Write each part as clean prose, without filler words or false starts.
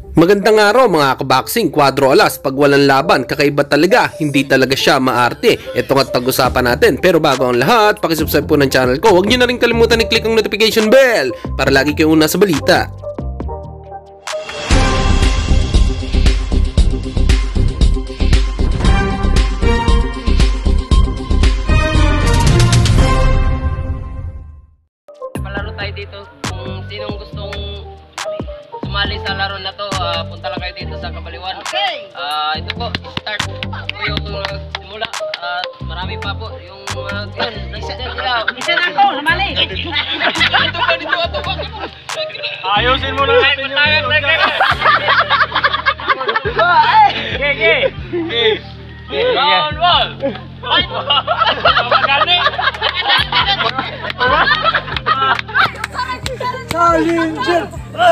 Magandang araw mga kaboxing, Cuadro Alas. Pag walang laban, kakaiba talaga, hindi talaga siya maarte. Ito nga tag-usapan natin. Pero bago ang lahat, pakisubscribe po ng channel ko. Huwag nyo na rin kalimutan i-click ang notification bell para lagi kayo una sa balita. Palaro tayo dito. Kung sinong gustong sumali sa laro na to, punta lang kayo dito sa Kabaliwan. Okay. Ito po, start po yung simula. Marami pa po yung yun, nagsiset sila. Isa na ako, namali. Dito pa. Ayusin mo na natin yung Round one. Magani. Challenger.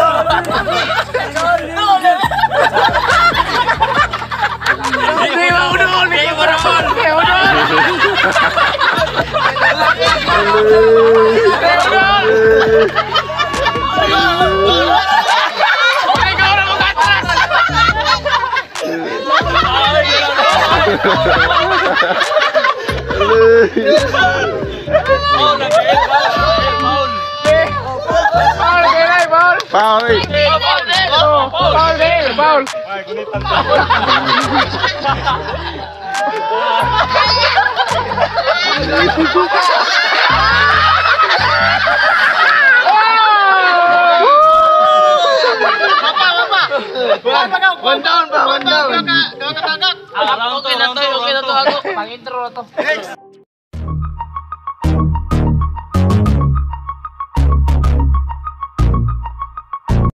Paul. Ay, kunitan to. One down. Okay na to ako. Pang-intro na to.